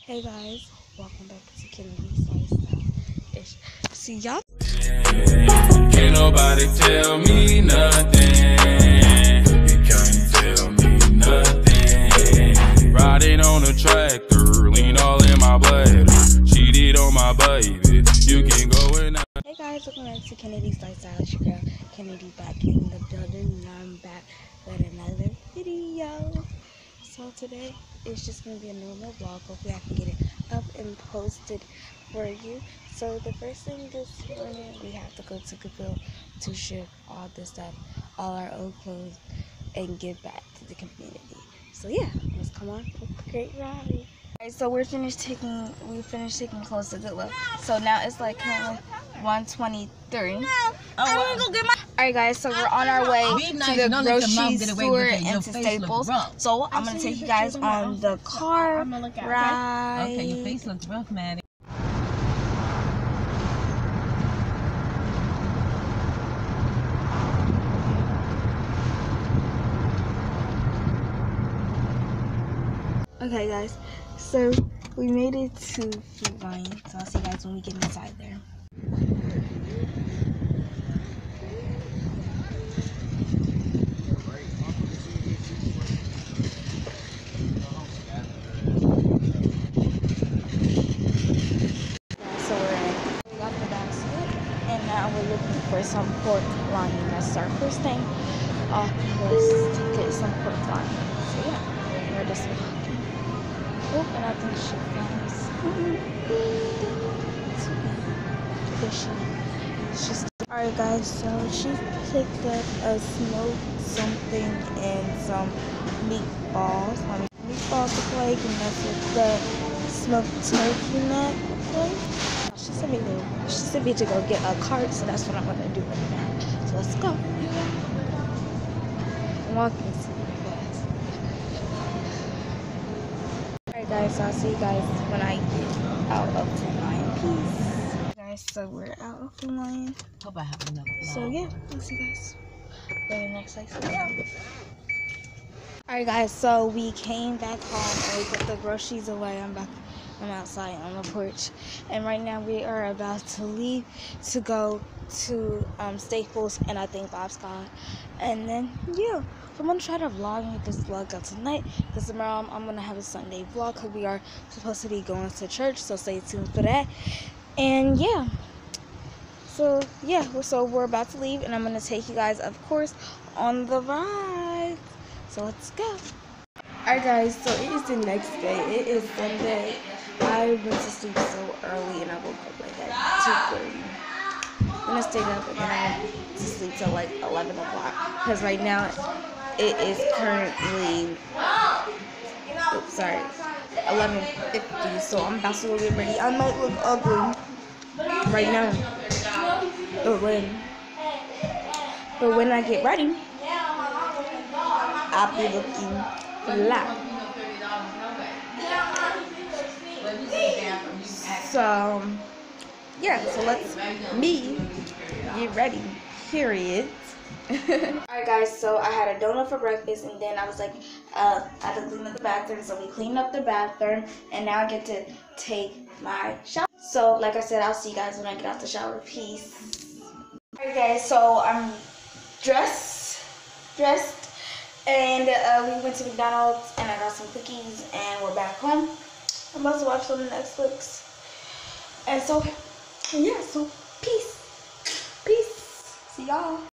Hey guys, welcome back to Kennedy's Lifestyle. See y'all. Can't nobody tell me nothing. You can't tell me nothing. Riding on a tractor, lean all in my bladder. Cheated on my baby. You can go in. Hey guys, welcome back to Kennedy's Lifestyle. It's your girl Kennedy back in the building, and I'm back with another video. So today it's just gonna be a normal vlog. Hopefully I can get it up and posted for you. So the first thing this morning, we have to go to Goodwill to ship all this stuff, all our old clothes, and give back to the community. So yeah, let's come on for a great ride. Alright, so we finished taking clothes to Goodwill. So now it's like currently 1:23. Alright guys, so we're on our way to the grocery store and to Staples. So I'm gonna take you guys on the car ride. Okay, your face looks rough, Maddie. Okay guys, so we made it to Food Lion. So I'll see you guys when we get inside there. So we got the basket, and now we're looking for some pork loin. That's our first thing off the list, to get some pork loin. So yeah, we're just walking. Oh, and I think she found alright guys, so she picked up a smoked something and some meatballs. Meatballs look like, and that's what the smoked turkey neck look like. She sent me to go get a cart, so that's what I'm gonna do right now. So let's go. I'm walking super fast. Alright guys, so I'll see you guys when I get out of Food Lion. Peace. Guys, so we're out of Food Lion. Hope I have enough. So yeah, I'll see you guys in the next place. Alright guys, so we came back home and we put the groceries away. I'm outside on the porch, and right now we are about to leave to go to Staples and I think Bob's gone. And then yeah, so I'm gonna try to get this vlog out tonight, because tomorrow I'm gonna have a Sunday vlog because we are supposed to be going to church, so stay tuned for that. And yeah, so yeah, so we're about to leave, and I'm gonna take you guys, of course, on the ride. So let's go. Alright guys, so it is the next day. It is Sunday. I went to sleep so early and I woke up like at 2:30. Then I stayed up and then I went to sleep till like 11 o'clock. Because right now it is currently 11:50. So I'm about to go get ready. I might look ugly right now. But when I get ready, I'll be looking fly. So yeah, so let's get ready, period. Alright guys, so I had a donut for breakfast, and then I was like, I had to clean up the bathroom, so we cleaned up the bathroom, and now I get to take my shower. So like I said, I'll see you guys when I get out the shower. Peace. Alright guys, so I'm dressed, and we went to McDonald's, and I got some cookies, and we're back home. I'm about to watch some Netflix. And so, yeah, so peace. See y'all.